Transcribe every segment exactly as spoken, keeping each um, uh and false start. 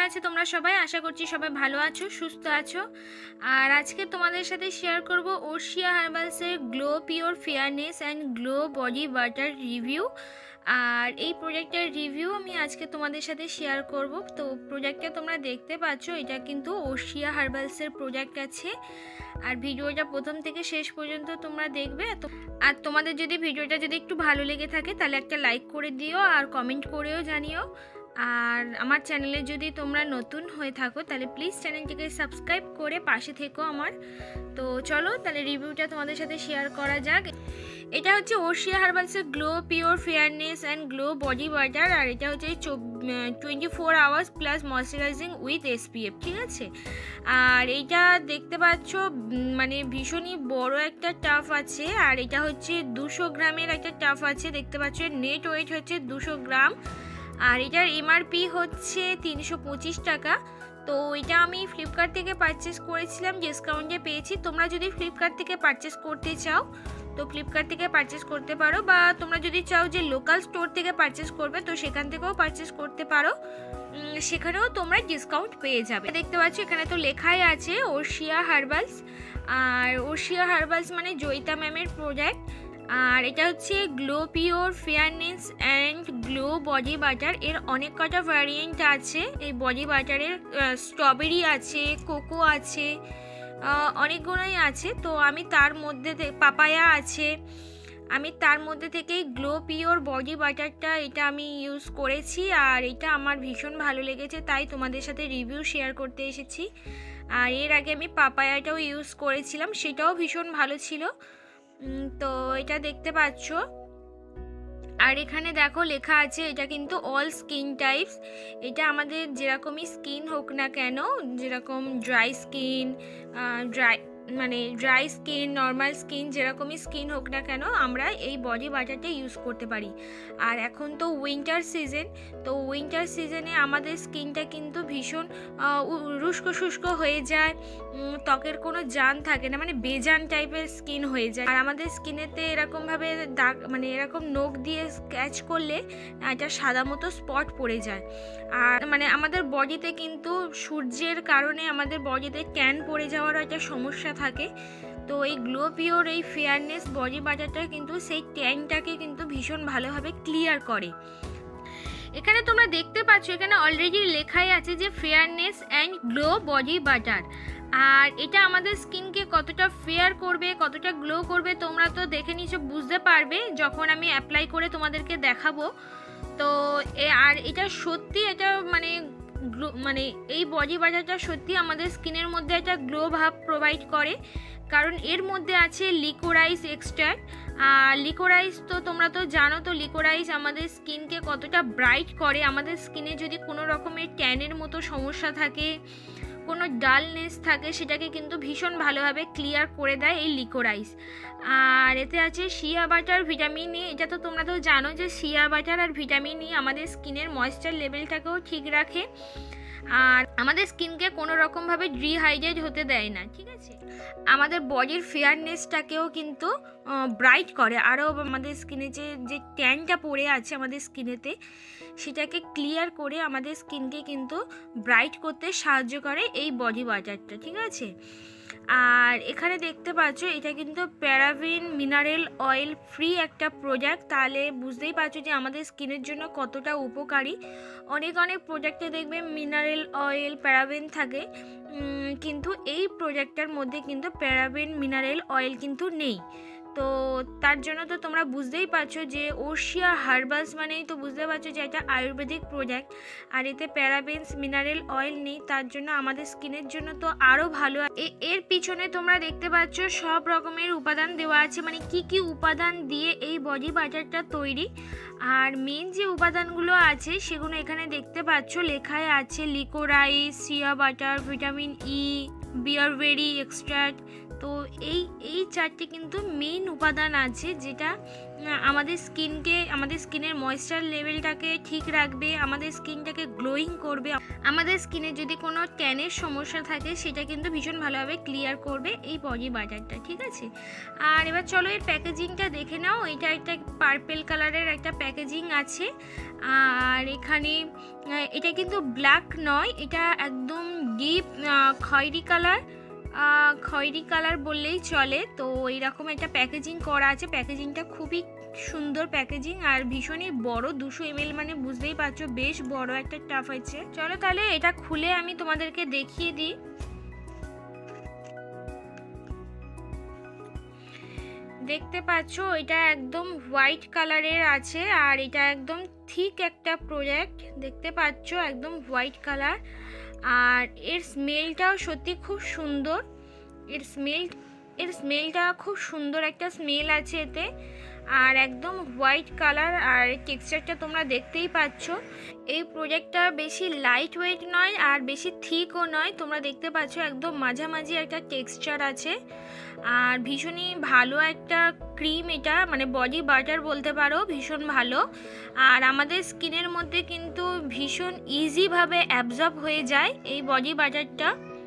আছো তোমরা সবাই? আশা করছি সবাই ভালো আছো, সুস্থ আছো। আর আজকে তোমাদের সাথে শেয়ার করব ওশিয়া হার্বালসের glow pure fairness and glow body butter review. আর এই প্রোডাক্টের রিভিউ আমি আজকে তোমাদের সাথে শেয়ার করব। তো প্রোডাক্টটা তোমরা দেখতে পাচ্ছ, এটা কিন্তু ওশিয়া হার্বালসের প্রোডাক্ট আছে। আর ভিডিওটা প্রথম থেকে শেষ পর্যন্ত তোমরা দেখবে। আর তোমাদের যদি ভিডিওটা যদি একটু ভালো লেগে থাকে তাহলে একটা লাইক করে দিও আর কমেন্ট করেও জানিও। আর আমার চ্যানেলে যদি তোমরা নতুন হয়ে থাকো তাহলে প্লিজ চ্যানেলটিকে সাবস্ক্রাইব করে পাশে থেকো আমার। তো চলো তাহলে রিভিউটা তোমাদের সাথে শেয়ার করা যাক। এটা হচ্ছে ওশিয়া হার্বালসের glow pure fairness and glow body butter. আর এটা হচ্ছে twenty four hours plus moisturizing with SPF, ঠিক আছে। আর এইটা দেখতে পাচ্ছ মানে ভীষণই বড় একটা টাফ আছে। আর এটা হচ্ছে দুশো গ্রামের একটা টাফ আছে, দেখতে পাচ্ছ। নেট ওয়েট হচ্ছে দুশো গ্রাম। আর এটার এমআরপি হচ্ছে তিনশো পঁচিশ টাকা। তো এটা আমি ফ্লিপকার্ট থেকে পারচেস করেছিলাম, ডিসকাউন্টে পেয়েছি। তোমরা যদি ফ্লিপকার্ট থেকে পারচেস করতে চাও তো ফ্লিপকার্ট থেকে পারচেস করতে পারো, বা তোমরা যদি চাও যে লোকাল স্টোর থেকে পারচেস করবে তো সেখান থেকেও পারচেস করতে পারো, সেখানেও তোমরা ডিসকাউন্ট পেয়ে যাবে। দেখতে পাচ্ছ এখানে তো লেখাই আছে ওশিয়া হার্বালস। আর ওশিয়া হার্বালস মানে জয়িতা ম্যামের প্রোডাক্ট। আর এটা হচ্ছে glow pure fairness and glow body butter. এর অনেক কটা ভ্যারিয়েন্ট আছে এই বডি বাটারের। স্ট্রবেরি আছে, কোকো আছে, অনেকগুলোই আছে। তো আমি তার মধ্যে পাপায়া আছে, আমি তার মধ্যে থেকেই গ্লো পিওর বডি বাটারটা এটা আমি ইউজ করেছি। আর এটা আমার ভীষণ ভালো লেগেছে, তাই তোমাদের সাথে রিভিউ শেয়ার করতে এসেছি। আর এর আগে আমি পাপায়াটাও ইউজ করেছিলাম, সেটাও ভীষণ ভালো ছিল। তো এটা দেখতে পাচ্ছ। আর এখানে দেখো লেখা আছে এটা কিন্তু অল স্কিন টাইপস। এটা আমাদের যেরকমই স্কিন হোক না কেন, যেরকম ড্রাই স্কিন, ড্রাই মানে ড্রাই স্কিন, নর্মাল স্কিন, যেরকমই স্কিন হোক না কেন আমরা এই বডি বাটারটা ইউজ করতে পারি। আর এখন তো উইন্টার সিজন, তো উইন্টার সিজনে আমাদের স্কিনটা কিন্তু ভীষণ রুস্কো শুষ্ক হয়ে যায়, ত্বকের কোনো জান থাকে না, মানে বেজান টাইপের স্কিন হয়ে যায়। আর আমাদের স্কিনেতে এরকমভাবে দাগ মানে এরকম নখ দিয়ে স্ক্র্যাচ করলে এটা সাদা মতো স্পট পড়ে যায়। আর মানে আমাদের বডিতে কিন্তু সূর্যের কারণে আমাদের বডিতে ট্যান পড়ে যাওয়ারও একটা সমস্যা থাকে। তো এই গ্লো পিওর এই ফেয়ারনেস বডি বাটারটা কিন্তু সেই ট্যানটাকে কিন্তু ভীষণ ভালোভাবে ক্লিয়ার করে। এখানে তোমরা দেখতে পাচ্ছ এখানে অলরেডি লেখাই আছে যে fairness and glow body butter. আর এটা আমাদের স্কিনকে কতটা ফেয়ার করবে, কতটা গ্লো করবে তোমরা তো দেখে নিশ্চয় বুঝতে পারবে যখন আমি অ্যাপ্লাই করে তোমাদেরকে দেখাবো। তো আর এটা সত্যি এটা মানে গ্লো মানে এই বডি বাটারটা সত্যি আমাদের স্কিনের মধ্যে একটা গ্লো ভাব প্রোভাইড করে, কারণ এর মধ্যে আছে লিকোরাইস এক্সট্র্যাক্ট। আর লিকোরাইস তো তোমরা তো জানো, তো লিকোরাইস আমাদের স্কিনকে কতটা ব্রাইট করে। আমাদের স্কিনে যদি কোনো রকমের ট্যানের মতো সমস্যা থাকে, কোনো ডালনেস থাকে, সেটাকে কিন্তু ভীষণ ভালোভাবে ক্লিয়ার করে দেয় এই লিকোরাইস। আর এতে আছে শিয়া বাটার, ভিটামিন ই। এটা তো তোমরা তো জানো যে শিয়া বাটার আর ভিটামিন ই আমাদের স্কিনের ময়েশ্চার লেভেলটাকেও ঠিক রাখে, আর আমাদের স্কিনকে কোনো রকমভাবে ডিহাইড্রেট হতে দেয় না, ঠিক আছে। আমাদের বডির ফেয়ারনেসটাকেও কিন্তু ব্রাইট করে, আরও আমাদের স্কিনে যে যে ট্যানটা পড়ে আছে আমাদের স্কিনেতে সেটাকে ক্লিয়ার করে আমাদের স্কিনকে কিন্তু ব্রাইট করতে সাহায্য করে এই বডি বাটারটা, ঠিক আছে। আর এখানে দেখতে পাচ্ছ এটা কিন্তু প্যারাবিন মিনারেল অয়েল ফ্রি একটা প্রোডাক্ট, তাহলে বুঝতেই পারছো যে আমাদের স্কিনের জন্য কতটা উপকারী। অনেক অনেক প্রোডাক্টে দেখবে মিনারেল অয়েল প্যারাবিন থাকে, কিন্তু এই প্রোডাক্টটার মধ্যে কিন্তু প্যারাবিন মিনারেল অয়েল কিন্তু নেই। তো তার জন্য তো তোমরা বুঝতেই পারছো যে ওশিয়া হার্বালস মানেই তো বুঝতে পারছো যে এটা আয়ুর্বেদিক প্রোডাক্ট। আর এতে প্যারাবেনস মিনারেল অয়েল নেই, তার জন্য আমাদের স্কিনের জন্য তো আরও ভালো। এর পিছনে তোমরা দেখতে পাচ্ছ সব রকমের উপাদান দেওয়া আছে, মানে কি কি উপাদান দিয়ে এই বডি বাটারটা তৈরি। আর মেন যে উপাদানগুলো আছে সেগুলো এখানে দেখতে পাচ্ছ লেখায় আছে licorice, shea butter, vitamin E, bearberry extract, তো এই এই চারটে কিন্তু মেইন উপাদান আছে যেটা আমাদের স্কিনকে আমাদের স্কিনের ময়েশ্চার লেভেলটাকে ঠিক রাখবে, আমাদের স্কিনটাকে গ্লোয়িং করবে, আমাদের স্কিনে যদি কোনো ট্যানের সমস্যা থাকে সেটা কিন্তু ভীষণ ভালোভাবে ক্লিয়ার করবে এই বডি বাটারটা। ঠিক আছে, আর এবার চলো এর প্যাকেজিংটা দেখে নাও। এটা একটা পার্পেল কালারের একটা প্যাকেজিং আছে, আর এখানে এটা কিন্তু ব্ল্যাক নয়, এটা একদম ডিপ খয়েরি কালার, খয়েরি কালার বললেই চলে। তো এইরকম একটা প্যাকেজিং করা আছে, প্যাকেজিংটা খুবই সুন্দর প্যাকেজিং আর ভীষণই বড়, দুশো এম এল মানে বুঝতেই পারছো বেশ বড় একটা টাফ আছে। চলো তাহলে এটা খুলে আমি তোমাদেরকে দেখিয়ে দিই। দেখতে পাচ্ছ এটা একদম হোয়াইট কালারের আছে আর এটা একদম থিক একটা প্রোডাক্ট, দেখতে পাচ্ছ একদম হোয়াইট কালার। আর এর স্মেলটাও সত্যি খুব সুন্দর, এর স্মেল এর স্মেলটা খুব সুন্দর একটা স্মেল আছে এতে, আর একদম হোয়াইট কালার। আর টেক্সচারটা তোমরা দেখতেই পাচ্ছ। এই প্রোডাক্টটা বেশি লাইট ওয়েট নয় আর বেশি থিকও নয়, তোমরা দেখতে পাচ্ছ একদম মাঝামাঝি একটা টেক্সচার আছে। আর ভীষণই ভালো একটা ক্রিম, এটা মানে বডি বাটার বলতে পারো, ভীষণ ভালো। আর আমাদের স্কিনের মধ্যে কিন্তু ভীষণ ইজিভাবে অ্যাবজর্ব হয়ে যায় এই বডি বাটারটা।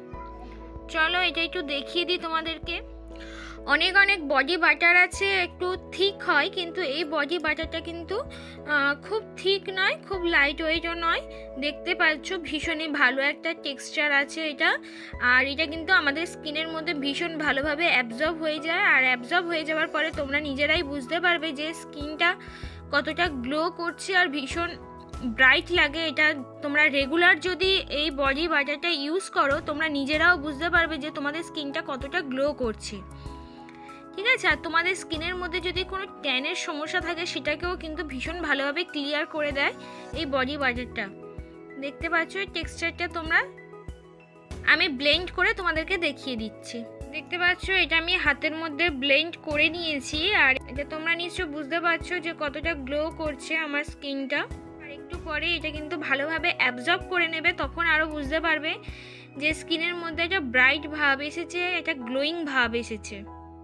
চলো এটা একটু দেখিয়ে দিই তোমাদেরকে। অনেক অনেক বডি বাটার আছে একটু থিক হয়, কিন্তু এই বডি বাটারটা কিন্তু খুব থিক নয়, খুব লাইট ওয়েটও নয়। দেখতে পাচ্ছ ভীষণই ভালো একটা টেক্সচার আছে এটা, আর এটা কিন্তু আমাদের স্কিনের মধ্যে ভীষণ ভালোভাবে অ্যাবজর্ব হয়ে যায়। আর অ্যাবজর্ব হয়ে যাওয়ার পরে তোমরা নিজেরাই বুঝতে পারবে যে স্কিনটা কতটা গ্লো করছে আর ভীষণ ব্রাইট লাগে। এটা তোমরা রেগুলার যদি এই বডি বাটারটা ইউজ করো তোমরা নিজেরাও বুঝতে পারবে যে তোমাদের স্কিনটা কতটা গ্লো করছে। ঠিক আছে, আর তোমাদের স্কিনের মধ্যে যদি কোনো ট্যানের সমস্যা থাকে সেটাকেও কিন্তু ভীষণ ভালোভাবে ক্লিয়ার করে দেয় এই বডি বাটারটা। দেখতে পাচ্ছ এই টেক্সচারটা তোমরা, আমি ব্লেন্ড করে তোমাদেরকে দেখিয়ে দিচ্ছি। দেখতে পাচ্ছ এটা আমি হাতের মধ্যে ব্লেন্ড করে নিয়েছি, আর এটা তোমরা নিশ্চয়ই বুঝতে পারছো যে কতটা গ্লো করছে আমার স্কিনটা। আর একটু পরে এটা কিন্তু ভালোভাবে অ্যাবজর্ব করে নেবে, তখন আরও বুঝতে পারবে যে স্কিনের মধ্যে একটা ব্রাইট ভাব এসেছে, একটা গ্লোয়িং ভাব এসেছে।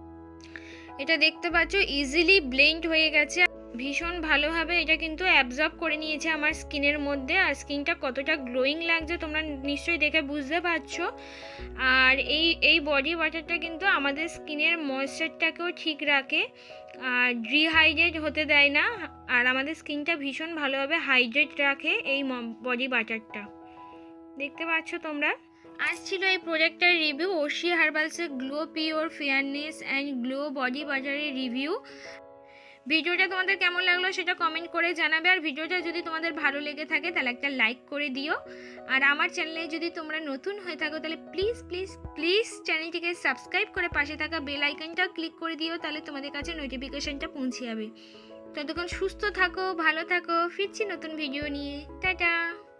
এটা দেখতে পাচ্ছ ইজিলি ব্লেন্ড হয়ে গেছে, ভীষণ ভালোভাবে এটা কিন্তু অ্যাবজর্ব করে নিয়েছে আমার স্কিনের মধ্যে। আর স্কিনটা কতটা গ্লোয়িং লাগছে তোমরা নিশ্চয়ই দেখে বুঝতে পারছো। আর এই এই বডি ওয়াটারটা কিন্তু আমাদের স্কিনের ময়েশ্চারটাকেও ঠিক রাখে আর ডিহাইড্রেট হতে দেয় না, আর আমাদের স্কিনটা ভীষণ ভালোভাবে হাইড্রেট রাখে এই বডি ওয়াটারটা। দেখতে পাচ্ছ তোমরা। আজ ছিল এই প্রোডাক্টটার রিভিউ, ওশিয়া হার্বালসের glow pure fairness and glow body বাটারের রিভিউ। ভিডিওটা তোমাদের কেমন লাগলো সেটা কমেন্ট করে জানাবে, আর ভিডিওটা যদি তোমাদের ভালো লেগে থাকে তাহলে একটা লাইক করে দিও। আর আমার চ্যানেলে যদি তোমরা নতুন হয়ে থাকো তাহলে প্লিজ প্লিজ প্লিজ চ্যানেলটিকে সাবস্ক্রাইব করে পাশে থাকা বেল আইকনটা ক্লিক করে দিও, তাহলে তোমাদের কাছে নোটিফিকেশনটা পৌঁছে যাবে। ততক্ষণ সুস্থ থাকো, ভালো থাকো, ফিরছি নতুন ভিডিও নিয়ে। টাটা।